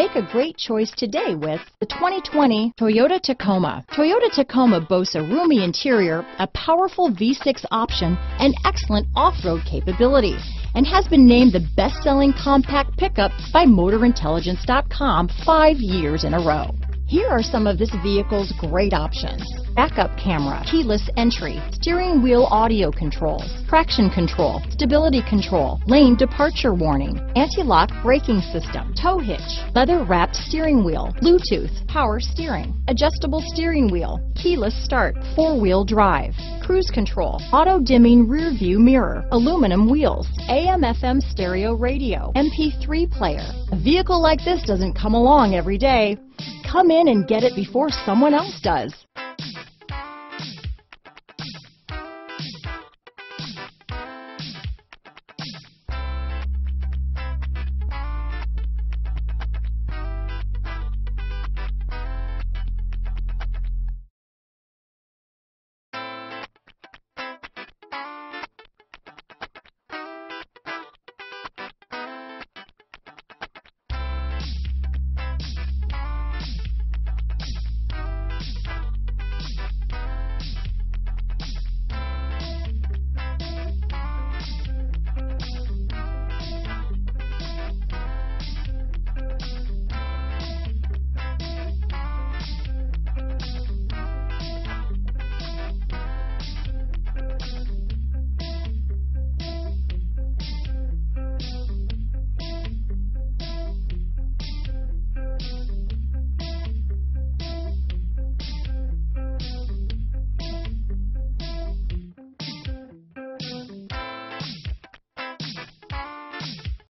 Make a great choice today with the 2020 Toyota Tacoma. Toyota Tacoma boasts a roomy interior, a powerful V6 option, and excellent off-road capability, and has been named the best-selling compact pickup by MotorIntelligence.com 5 years in a row. Here are some of this vehicle's great options: backup camera, keyless entry, steering wheel audio controls, traction control, stability control, lane departure warning, anti-lock braking system, tow hitch, leather-wrapped steering wheel, Bluetooth, power steering, adjustable steering wheel, keyless start, four-wheel drive, cruise control, auto-dimming rear view mirror, aluminum wheels, AM/FM stereo radio, MP3 player. A vehicle like this doesn't come along every day. Come in and get it before someone else does.